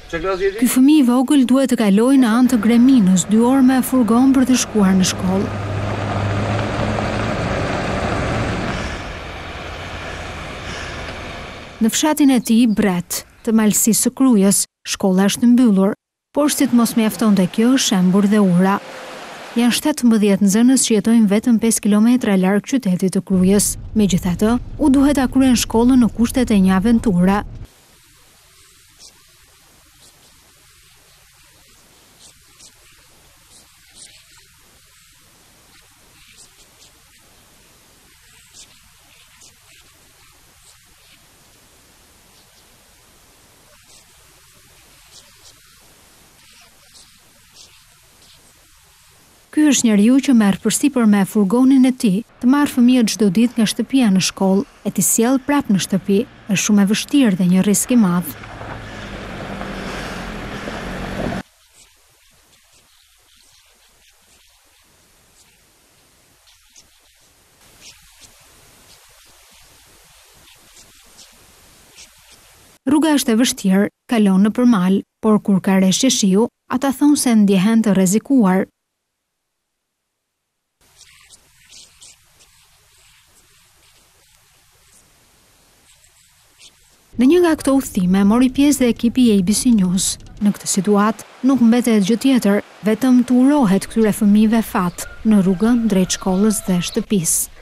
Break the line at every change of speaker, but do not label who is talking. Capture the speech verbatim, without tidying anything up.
Ky fëmijë i vogël duhet të kalojë në anë të Greminës dy orë me furgon për të shkuar në shkollë. Në fshatin e tij, Bret, të malësisë së Krujës, shkolla është mbyllur, por si të mos mjaftonte kjo, shembur dhe ura. Janë shtatëmbëdhjetë nxënës që jetojnë vetëm pesë kilometra larg qytetit të Krujës. Megjithatë, u duhet ta kryen shkollën në kushtet e një aventure. Ky është njeriu që merr përsipër me furgonin e tij të marrë fëmijët çdo ditë nga shtëpia në shkollë e t'i sjellë prapë në shtëpi. Është shumë e vështirë dhe një risk i madh. Rruga është e vështirë, kalon nëpër mal, por kur ka reshje shiu, ata thonë se ndjehen të rrezikuar. Në një nga këto udhëtime mori pjesë dhe ekipi i A B C News. Në këtë situatë nuk mbetet gjë tjetër, vetëm të urohet këtyre fëmijëve fat në rrugën drejt shkollës dhe shtëpisë.